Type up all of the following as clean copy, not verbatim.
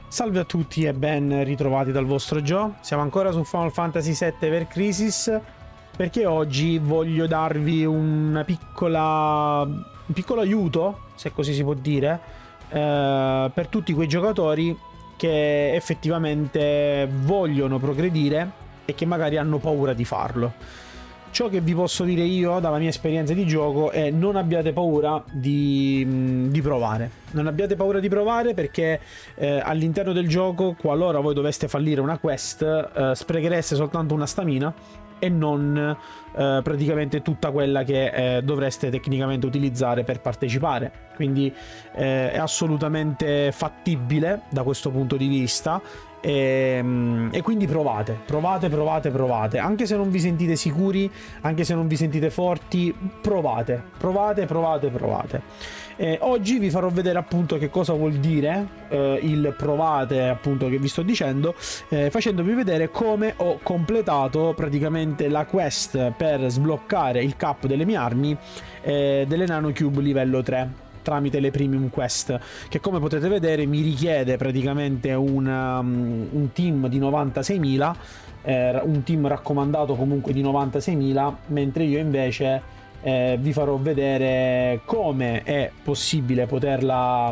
Salve a tutti e ben ritrovati dal vostro Joe. Siamo ancora su Final Fantasy VII Ever Crisis, perché oggi voglio darvi un piccolo aiuto, se così si può dire, per tutti quei giocatori che effettivamente vogliono progredire e che magari hanno paura di farlo. Ciò che vi posso dire io dalla mia esperienza di gioco è: non abbiate paura di provare. Non abbiate paura di provare, perché all'interno del gioco, qualora voi doveste fallire una quest, sprechereste soltanto una stamina e non praticamente tutta quella che dovreste tecnicamente utilizzare per partecipare. Quindi è assolutamente fattibile da questo punto di vista. E quindi provate, anche se non vi sentite sicuri, anche se non vi sentite forti, provate. Oggi vi farò vedere appunto che cosa vuol dire il provate, appunto, che vi sto dicendo, facendovi vedere come ho completato praticamente la quest per sbloccare il cap delle mie armi delle Nanocube livello 3 tramite le premium quest, che come potete vedere mi richiede praticamente un team di 96.000, un team raccomandato comunque di 96.000, mentre io invece vi farò vedere come è possibile poterla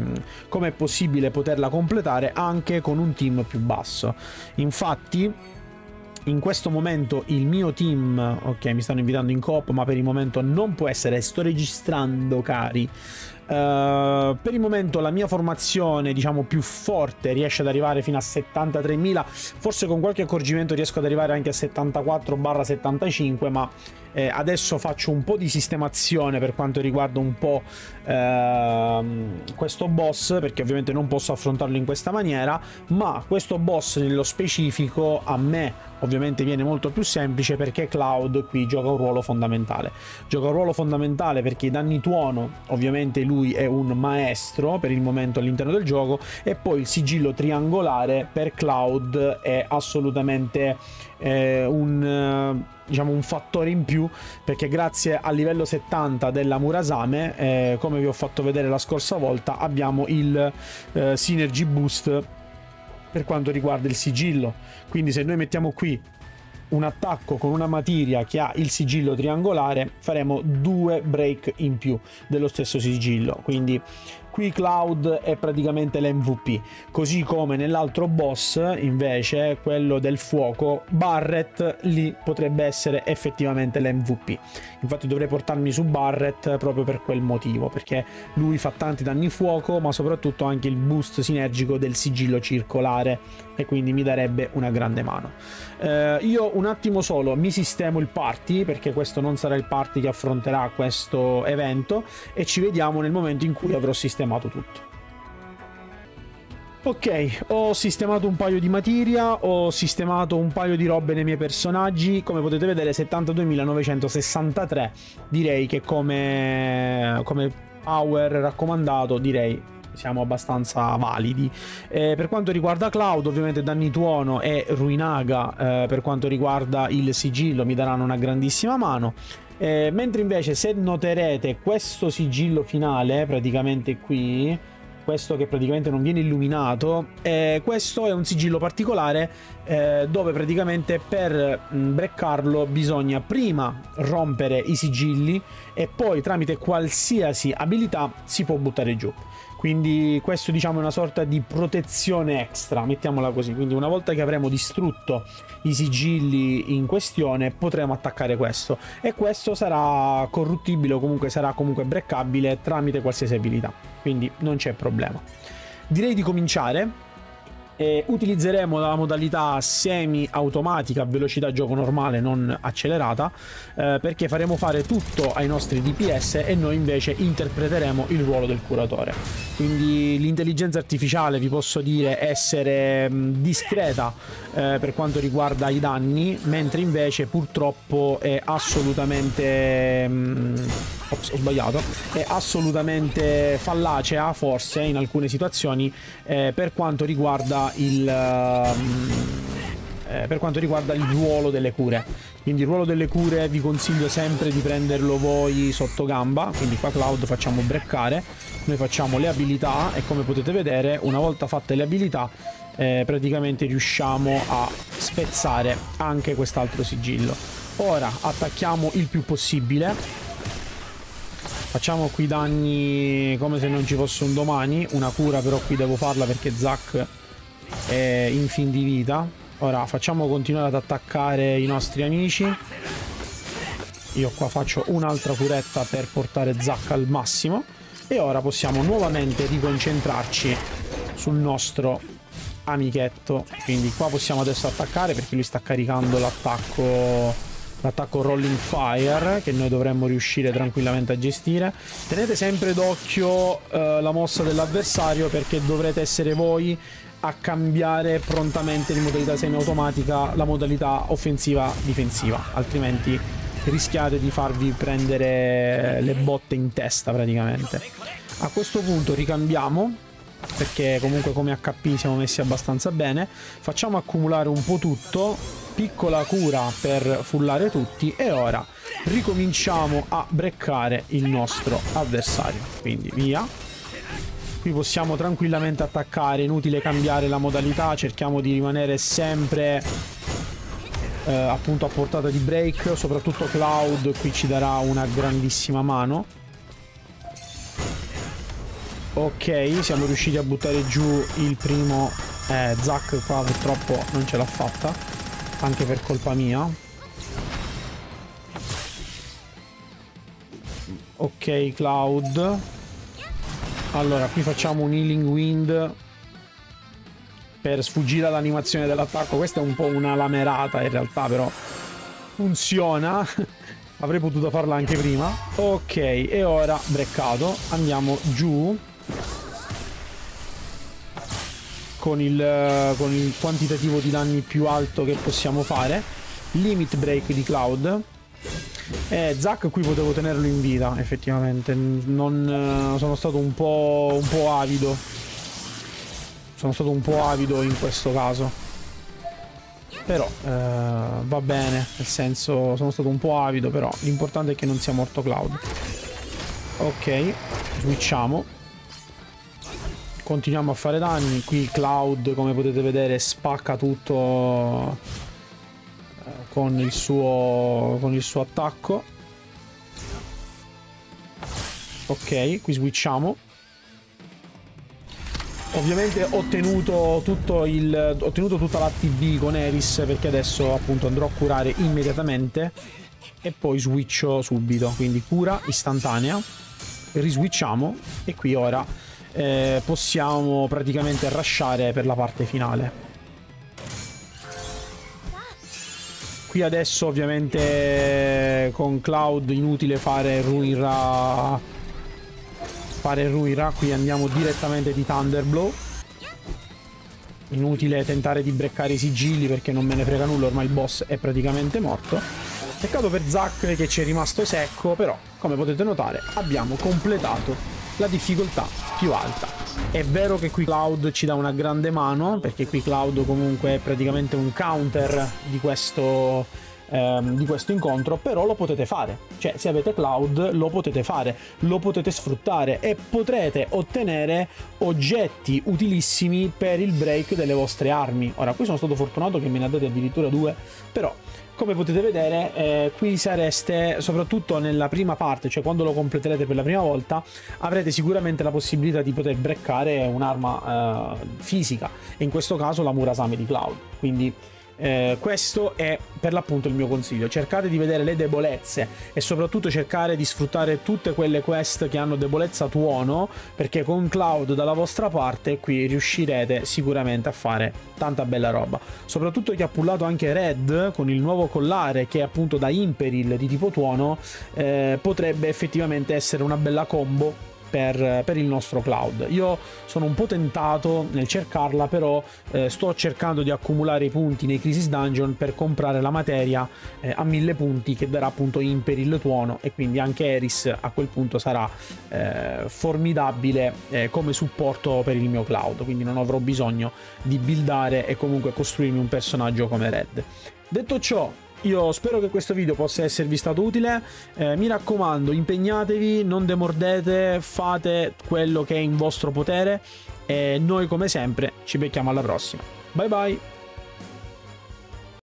completare anche con un team più basso. Infatti in questo momento il mio team, ok, mi stanno invitando in coop, ma per il momento non può essere, sto registrando, cari. Per il momento la mia formazione, diciamo, più forte riesce ad arrivare fino a 73.000, forse con qualche accorgimento riesco ad arrivare anche a 74/75, ma adesso faccio un po' di sistemazione per quanto riguarda un po' questo boss, perché ovviamente non posso affrontarlo in questa maniera, ma questo boss nello specifico a me ovviamente viene molto più semplice, perché Cloud qui gioca un ruolo fondamentale. Gioca un ruolo fondamentale perché i danni tuono, ovviamente lui è un maestro per il momento all'interno del gioco, e poi il sigillo triangolare per Cloud è assolutamente un fattore in più, perché grazie al livello 70 della Murasame, come vi ho fatto vedere la scorsa volta, abbiamo il Synergy Boost per quanto riguarda il sigillo. Quindi se noi mettiamo qui un attacco con una materia che ha il sigillo triangolare, faremo 2 break in più dello stesso sigillo. Quindi qui Cloud è praticamente l'MVP, così come nell'altro boss invece, quello del fuoco, Barret, lì potrebbe essere effettivamente l'MVP. Infatti dovrei portarmi su Barret proprio per quel motivo, perché lui fa tanti danni fuoco, ma soprattutto anche il boost sinergico del sigillo circolare, e quindi mi darebbe una grande mano. Io un attimo solo mi sistemo il party, perché questo non sarà il party che affronterà questo evento, e ci vediamo nel momento in cui avrò sistemato tutto. Ok, ho sistemato un paio di materia, ho sistemato un paio di robe nei miei personaggi. Come potete vedere 72.963, direi che come power raccomandato, direi siamo abbastanza validi. Per quanto riguarda Cloud, ovviamente danni tuono e Ruinaga per quanto riguarda il sigillo mi daranno una grandissima mano, mentre invece, se noterete, questo sigillo finale, praticamente qui, questo che praticamente non viene illuminato, questo è un sigillo particolare dove praticamente per breccarlo bisogna prima rompere i sigilli e poi tramite qualsiasi abilità si può buttare giù. Quindi questo, diciamo, è una sorta di protezione extra, mettiamola così. Quindi una volta che avremo distrutto i sigilli in questione, potremo attaccare questo, e questo sarà corruttibile, o comunque sarà comunque breccabile tramite qualsiasi abilità, quindi non c'è problema. Direi di cominciare. Utilizzeremo la modalità semi automatica a velocità gioco normale, non accelerata, perché faremo fare tutto ai nostri DPS e noi invece interpreteremo il ruolo del curatore. Quindi l'intelligenza artificiale, vi posso dire, essere discreta per quanto riguarda i danni, mentre invece purtroppo è assolutamente ops, ho sbagliato, è assolutamente fallacea, forse in alcune situazioni, per quanto riguarda per quanto riguarda il ruolo delle cure. Quindi il ruolo delle cure vi consiglio sempre di prenderlo voi sotto gamba, quindi qua Cloud facciamo breccare, noi facciamo le abilità e come potete vedere una volta fatte le abilità praticamente riusciamo a spezzare anche quest'altro sigillo. Ora attacchiamo il più possibile, facciamo qui danni come se non ci fosse un domani, una cura però qui devo farla perché Zack è in fin di vita. Ora facciamo continuare ad attaccare i nostri amici, io qua faccio un'altra curetta per portare Zack al massimo e ora possiamo nuovamente riconcentrarci sul nostro amichetto, quindi qua possiamo adesso attaccare perché lui sta caricando l'attacco Rolling Fire che noi dovremmo riuscire tranquillamente a gestire. Tenete sempre d'occhio la mossa dell'avversario perché dovrete essere voi a cambiare prontamente di modalità semiautomatica la modalità offensiva-difensiva, altrimenti rischiate di farvi prendere le botte in testa praticamente. A questo punto ricambiamo perché comunque come HP siamo messi abbastanza bene, facciamo accumulare un po' tutto, piccola cura per fullare tutti e ora ricominciamo a breccare il nostro avversario, quindi via. Qui possiamo tranquillamente attaccare, inutile cambiare la modalità, cerchiamo di rimanere sempre appunto a portata di break, soprattutto Cloud qui ci darà una grandissima mano. Ok, siamo riusciti a buttare giù il primo. Zack qua purtroppo non ce l'ha fatta, anche per colpa mia. Ok, Cloud. Allora, qui facciamo un Healing Wind per sfuggire all'animazione dell'attacco. Questa è un po' una lamerata in realtà, però funziona. Avrei potuto farla anche prima. Ok, e ora breccato. Andiamo giù con il quantitativo di danni più alto che possiamo fare. Limit break di Cloud. Zack qui potevo tenerlo in vita, effettivamente. Non sono stato un po' avido. Sono stato un po' avido in questo caso. Però va bene, nel senso sono stato un po' avido, però l'importante è che non sia morto Cloud. Ok, switchiamo. Continuiamo a fare danni. Qui Cloud, come potete vedere, spacca tutto con il suo attacco. Ok, qui switchiamo. Ovviamente ho ottenuto tutta la TB con Eris perché adesso appunto andrò a curare immediatamente e poi switcho subito, quindi cura istantanea, riswitchiamo e qui ora possiamo praticamente rushare per la parte finale. Qui adesso ovviamente con Cloud inutile fare Ruira, qui andiamo direttamente di Thunderblow. Inutile tentare di breccare i sigilli perché non me ne frega nulla, ormai il boss è praticamente morto. Peccato per Zack che ci è rimasto secco, però come potete notare abbiamo completato la difficoltà più alta. È vero che qui Cloud ci dà una grande mano, perché qui Cloud comunque è praticamente un counter di questo incontro, però lo potete fare. Cioè, se avete Cloud lo potete fare, lo potete sfruttare e potrete ottenere oggetti utilissimi per il break delle vostre armi. Ora, qui sono stato fortunato che me ne ha date addirittura 2, però come potete vedere qui sareste, soprattutto nella prima parte, cioè quando lo completerete per la prima volta, avrete sicuramente la possibilità di poter breccare un'arma fisica, e in questo caso la Murasame di Cloud. Quindi questo è per l'appunto il mio consiglio: cercate di vedere le debolezze e soprattutto cercare di sfruttare tutte quelle quest che hanno debolezza tuono, perché con Cloud dalla vostra parte qui riuscirete sicuramente a fare tanta bella roba. Soprattutto chi ha pullato anche Red con il nuovo collare che è appunto da Imperil di tipo tuono, potrebbe effettivamente essere una bella combo per il nostro cloud. Io sono un po' tentato nel cercarla, però sto cercando di accumulare i punti nei Crisis Dungeon per comprare la materia a 1000 punti che darà appunto Imperil Tuono, e quindi anche Eris a quel punto sarà formidabile come supporto per il mio cloud, quindi non avrò bisogno di buildare e comunque costruirmi un personaggio come Red. Detto ciò, io spero che questo video possa esservi stato utile, mi raccomando, impegnatevi, non demordete, fate quello che è in vostro potere e noi come sempre ci becchiamo alla prossima. Bye bye!